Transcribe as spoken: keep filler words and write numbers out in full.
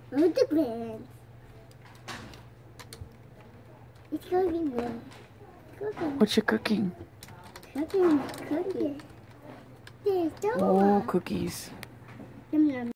Look the grand. It's cooking good. Cooking. What you cooking? Cooking. Cooking. There's Dora. Oh, cookies. Yum, yum.